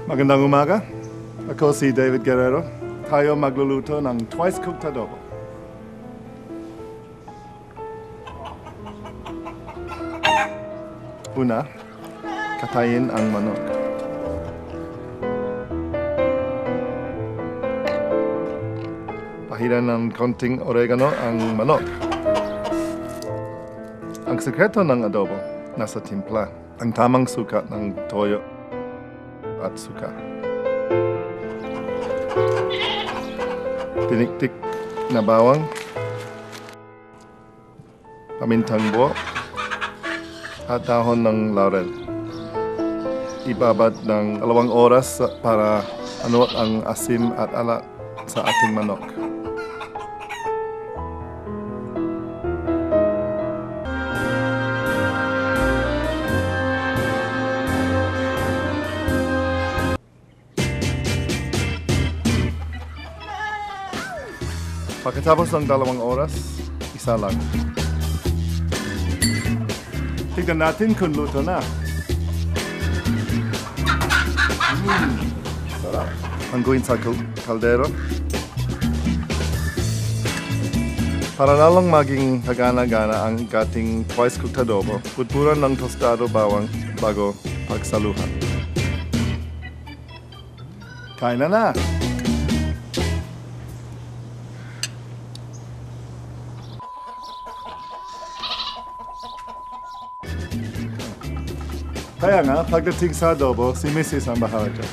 Magandang umaga. Ako si David Guerrero. Tayo magluluto ng twice cooked adobo. Una, katayin ang manok. Pahiran ng konting oregano ang manok. Ang sekreto ng adobo nasa timpla. Ang tamang sukat ng toyo at suka. Tiniktik na bawang, pamintang buo, at dahon ng laurel. Ibabad ng 2 oras para anuot ang asim at alat sa ating manok. Pagkatapos ng 2 oras, isa lang. Tignan natin kung luto na. Sarap. Hangguin sa kaldero. Para lalong maging hagana-gana ang ating twice cooked adobo, pudpuran ng tostado bawang bago pagsaluhan. Kain na! Kaya nga, pagdating sa adobo, si Mrs. ang bahala dyan.